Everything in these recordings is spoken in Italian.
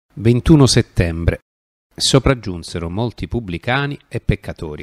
21 settembre. Sopraggiunsero molti pubblicani e peccatori.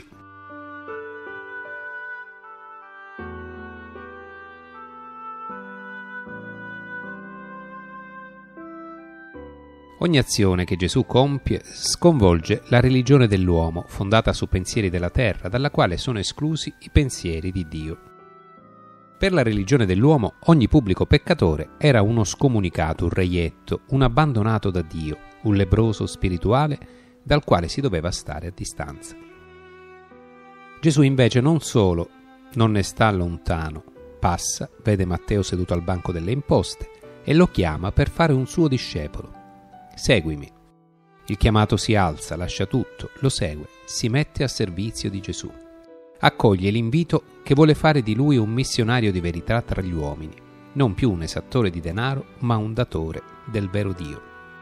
Ogni azione che Gesù compie sconvolge la religione dell'uomo, fondata su pensieri della terra, dalla quale sono esclusi i pensieri di Dio. Per la religione dell'uomo ogni pubblico peccatore era uno scomunicato, un reietto, un abbandonato da Dio, un lebbroso spirituale dal quale si doveva stare a distanza. Gesù invece non solo non ne sta lontano, passa, vede Matteo seduto al banco delle imposte e lo chiama per fare un suo discepolo. Seguimi. Il chiamato si alza, lascia tutto, lo segue, si mette a servizio di Gesù. Accoglie l'invito che vuole fare di lui un missionario di verità tra gli uomini, non più un esattore di denaro, ma un datore del vero Dio.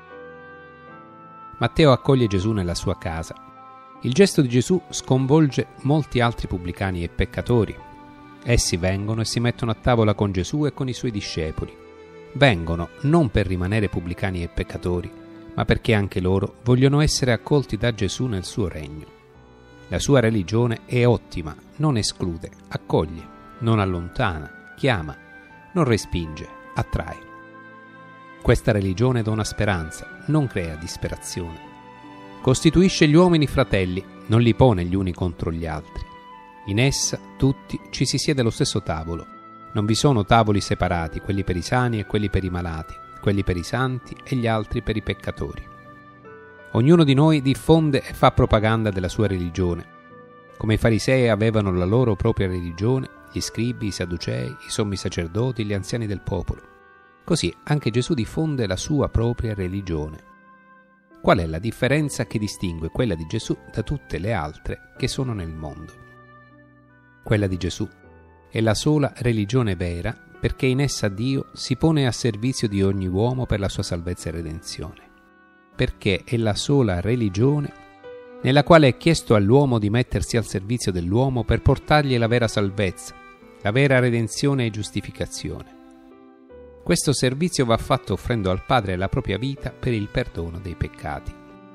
Matteo accoglie Gesù nella sua casa. Il gesto di Gesù sconvolge molti altri pubblicani e peccatori. Essi vengono e si mettono a tavola con Gesù e con i suoi discepoli. Vengono non per rimanere pubblicani e peccatori, ma perché anche loro vogliono essere accolti da Gesù nel suo regno. La sua religione è ottima, non esclude, accoglie, non allontana, chiama, non respinge, attrae. Questa religione dona speranza, non crea disperazione. Costituisce gli uomini fratelli, non li pone gli uni contro gli altri. In essa tutti ci si siede allo stesso tavolo. Non vi sono tavoli separati, quelli per i sani e quelli per i malati, quelli per i santi e gli altri per i peccatori. Ognuno di noi diffonde e fa propaganda della sua religione. Come i farisei avevano la loro propria religione, gli scribi, i sadducei, i sommi sacerdoti, gli anziani del popolo. Così anche Gesù diffonde la sua propria religione. Qual è la differenza che distingue quella di Gesù da tutte le altre che sono nel mondo? Quella di Gesù è la sola religione vera perché in essa Dio si pone a servizio di ogni uomo per la sua salvezza e redenzione. Perché è la sola religione nella quale è chiesto all'uomo di mettersi al servizio dell'uomo per portargli la vera salvezza, la vera redenzione e giustificazione. Questo servizio va fatto offrendo al Padre la propria vita per il perdono dei peccati.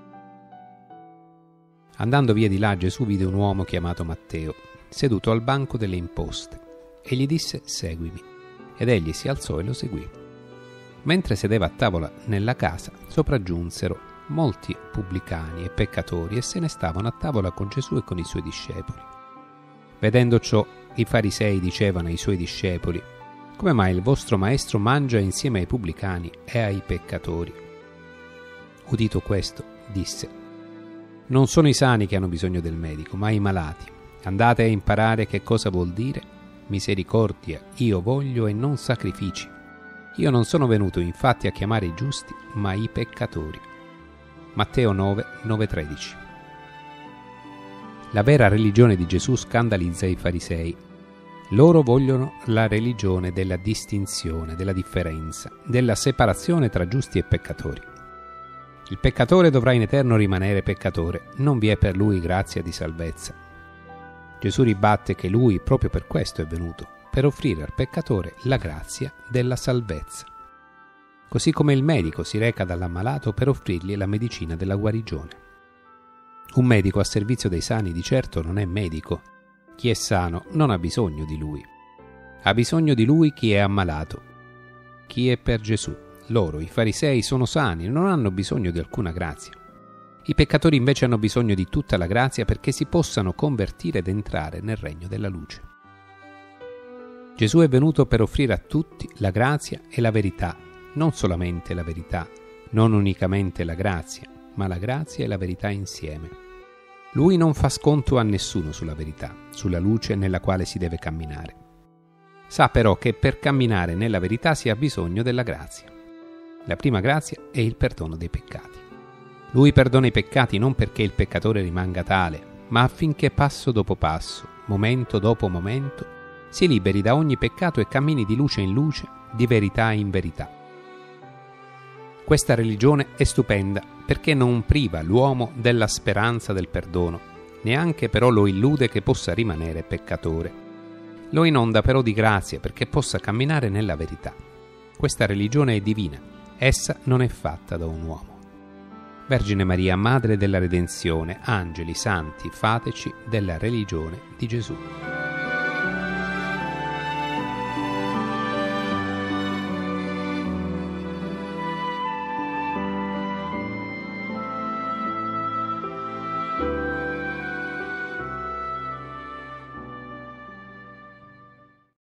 Andando via di là, Gesù vide un uomo chiamato Matteo, seduto al banco delle imposte, e gli disse: «Seguimi». Ed egli si alzò e lo seguì. Mentre sedeva a tavola nella casa, sopraggiunsero molti pubblicani e peccatori e se ne stavano a tavola con Gesù e con i suoi discepoli. Vedendo ciò, i farisei dicevano ai suoi discepoli: «Come mai il vostro maestro mangia insieme ai pubblicani e ai peccatori?» Udito questo, disse: «Non sono i sani che hanno bisogno del medico, ma i malati. Andate a imparare che cosa vuol dire: misericordia io voglio e non sacrifici. Io non sono venuto infatti a chiamare i giusti, ma i peccatori». Matteo 9, 9-13. La vera religione di Gesù scandalizza i farisei. Loro vogliono la religione della distinzione, della differenza, della separazione tra giusti e peccatori. Il peccatore dovrà in eterno rimanere peccatore, non vi è per lui grazia di salvezza. Gesù ribatte che lui proprio per questo è venuto, per offrire al peccatore la grazia della salvezza. Così come il medico si reca dall'ammalato per offrirgli la medicina della guarigione. Un medico a servizio dei sani di certo non è medico. Chi è sano non ha bisogno di lui. Ha bisogno di lui chi è ammalato. Chi è per Gesù? Loro, i farisei, sono sani, non hanno bisogno di alcuna grazia. I peccatori invece hanno bisogno di tutta la grazia perché si possano convertire ed entrare nel regno della luce. Gesù è venuto per offrire a tutti la grazia e la verità, non solamente la verità, non unicamente la grazia, ma la grazia e la verità insieme. Lui non fa sconto a nessuno sulla verità, sulla luce nella quale si deve camminare. Sa però che per camminare nella verità si ha bisogno della grazia. La prima grazia è il perdono dei peccati. Lui perdona i peccati non perché il peccatore rimanga tale, ma affinché passo dopo passo, momento dopo momento, si liberi da ogni peccato e cammini di luce in luce, di verità in verità. Questa religione è stupenda perché non priva l'uomo della speranza del perdono, neanche però lo illude che possa rimanere peccatore. Lo inonda però di grazia perché possa camminare nella verità. Questa religione è divina, essa non è fatta da un uomo. Vergine Maria, Madre della Redenzione, angeli, santi, fateci della religione di Gesù.